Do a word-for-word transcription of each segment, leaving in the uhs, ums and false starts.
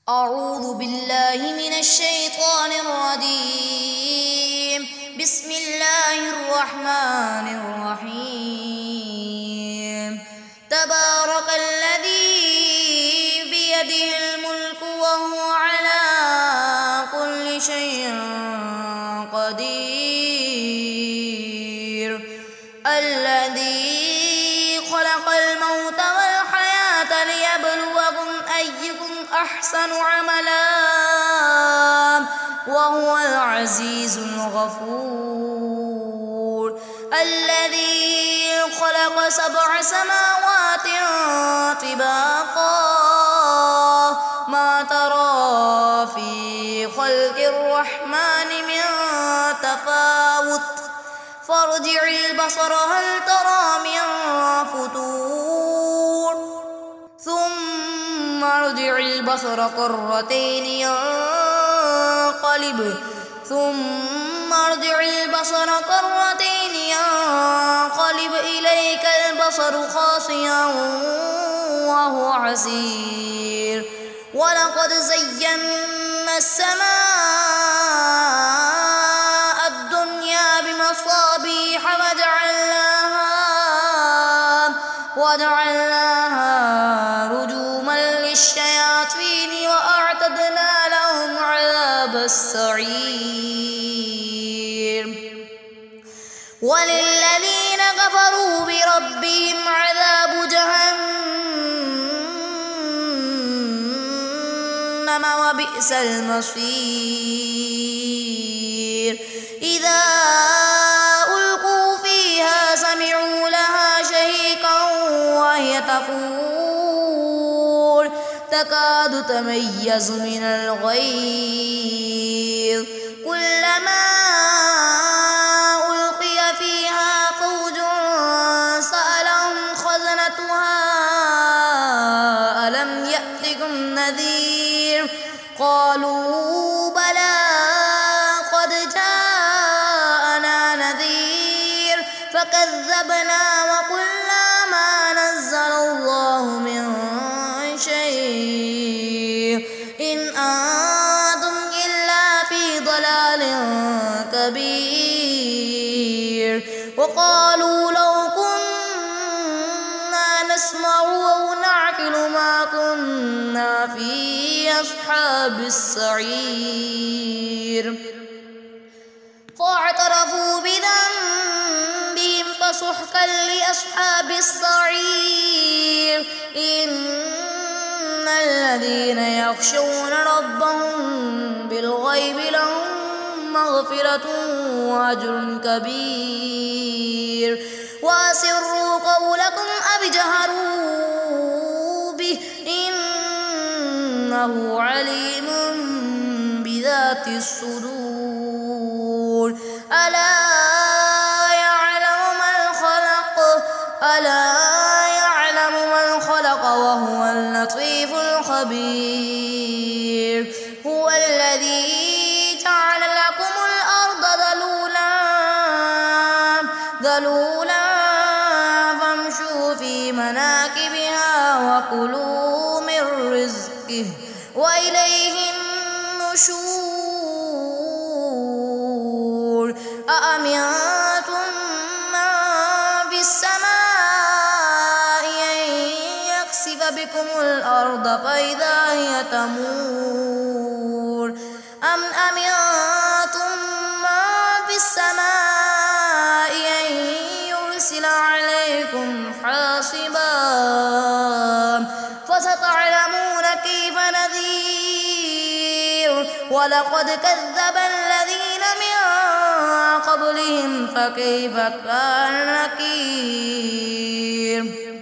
أعوذ بالله من الشيطان الرجيم. بسم الله الرحمن الرحيم. تبارك الذي بيده الملك وهو على كل شيء قدير. الذي خلق الموت والحياة ليبلوكم أيكم أحسن عملا وهو العزيز الغفور. الذي خلق سبع سماوات طباقا ما ترى في خلق الرحمن من تفاوت فارجع البصر هل ترى من فتور ثم ارجع البصر كرتين ينقلب ثم ارجع البصر كرتين ينقلب إليك البصر خاسئا وهو حسير. ولقد زينا السماء الدنيا بمصابيح وجعلناها وجعلناها رجوما للشياطين وأعتدنا لهم عذاب السعير. وللذين كفروا بربهم عذاب جهنم وبئس المصير. إذا ألقوا فيها سمعوا لها شهيقا وهي تفور تكاد تميز من الغيظ كلما ألقي فيها فوج سألهم خزنتها ألم يأتكم نذير قالوا بلى قد جاءنا نذير فكذبنا وقلنا ما نزل الله من شيء إن أنتم إلا في ضلال كبير. وقالوا لو كنا نسمع أو نعقل ما كنا في أصحاب السعير. فاعترفوا بذنبهم فسحقا لأصحاب السعير. إن الذين يخشون ربهم بالغيب لهم مغفرة وأجر كبير. وأسروا قولكم أو اجهروا به إنه عليم بذات الصدور. ألا يعلم من خلق ألا يعلم من خلق وهو اللطيف الخبير. هو الذي جعل لكم الأرض ذلولا ذلولا فامشوا في مناكبها وكلوا من رزقه وإليه النشور. أأمنتم من في السماء أن يخسف بكم الأرض فإذا هي تمور أم أمنتم من في السماء أن يرسل عليكم حاصبا فستعلمون كيف نذير. ولقد كذب الذين من قبلهم فكيف كان نكير.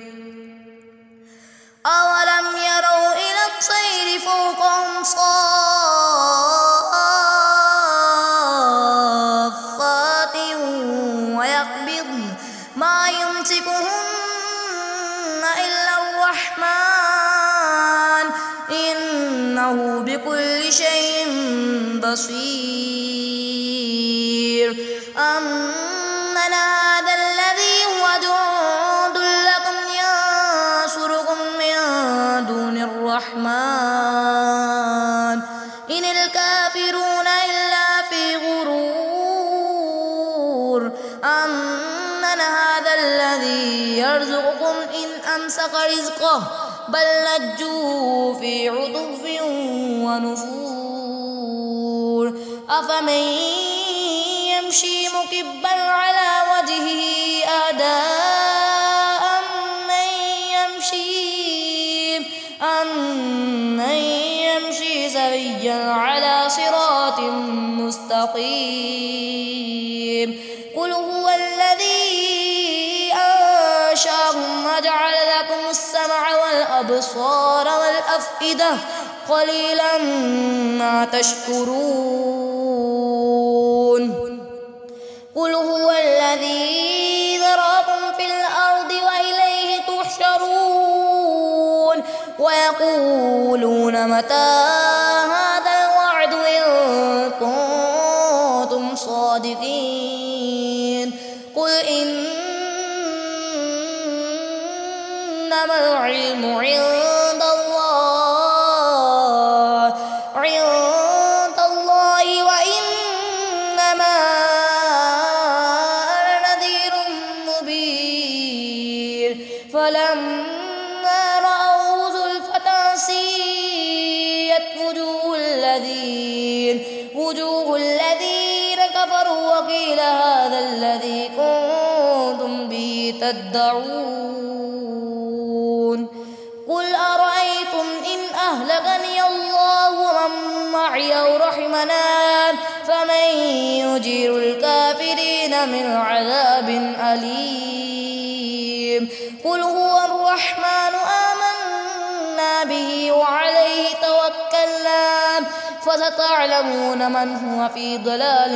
أولم يروا إلى الطير فوقهم صافات ويقبضن ما يمسكهن إلا الرحمن إنه بكل شيء بصير. أمن هذا الذي هو جند لكم ينصركم من دون الرحمن إن الكافرون إلا في غرور أمن هذا الذي يرزقكم إن أمسك رزقه بل لجوا في عتو ونفور أفمن يمشي مكبا على وجهه أهدى أمن يمشي أمن يمشي سويا على صراط مستقيم قل هو الذي أنشأكم وجعل لكم السمع والأبصار والأفئدة قليلا ما تشكرون قل هو الذي ذرأكم في الأرض وإليه تحشرون ويقولون متى هذا الوعد إن كنتم صادقين قل إنما العلم عند الله عند الله وإنما أنا نذير مبين فلما رأوه زلفة سيئت وجوه الذين وجوه الذين كفروا وقيل هذا الذي كنتم به تدعون قل أرأيتم إن أهلكني الله ومن معي أو رحمنا فمن يجير الكافرين من عذاب أليم قل هو الرحمن آمنا به وعليه توكلنا فستعلمون من هو في ضلال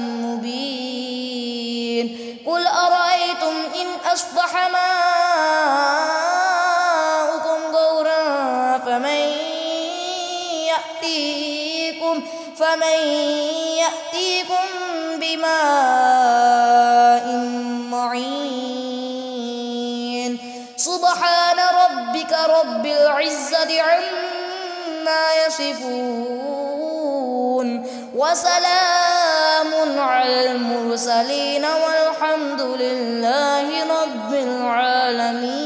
مبين قل أرأيتم إن أصبح ماؤكم غورا فمن يأتيكم فمن يأتيكم بماء معين سبحان ربك رب العزة عما يصفون وسلام على المرسلين والحمد لله رب العالمين.